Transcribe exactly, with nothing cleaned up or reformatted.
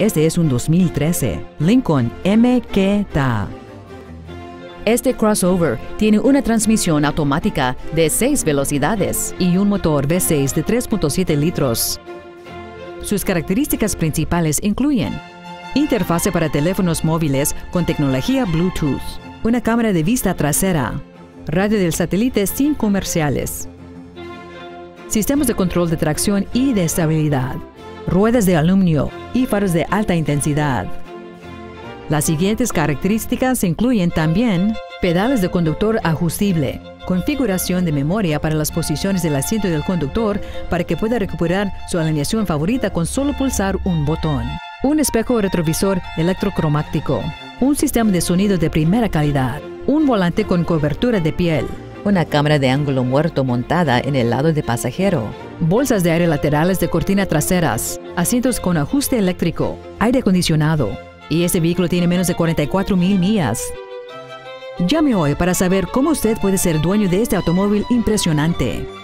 Este es un dos mil trece Lincoln M K T A. Este crossover tiene una transmisión automática de seis velocidades y un motor V seis de tres punto siete litros. Sus características principales incluyen interfase para teléfonos móviles con tecnología Bluetooth, una cámara de vista trasera, radio del satélite sin comerciales, sistemas de control de tracción y de estabilidad, ruedas de aluminio y faros de alta intensidad. Las siguientes características incluyen también pedales de conductor ajustible, configuración de memoria para las posiciones del asiento del conductor para que pueda recuperar su alineación favorita con solo pulsar un botón, un espejo retrovisor electrocromático, un sistema de sonido de primera calidad, un volante con cobertura de piel, una cámara de ángulo muerto montada en el lado de pasajero, bolsas de aire laterales de cortina traseras, asientos con ajuste eléctrico, aire acondicionado, y este vehículo tiene menos de cuarenta y cuatro mil millas. Llame hoy para saber cómo usted puede ser dueño de este automóvil impresionante.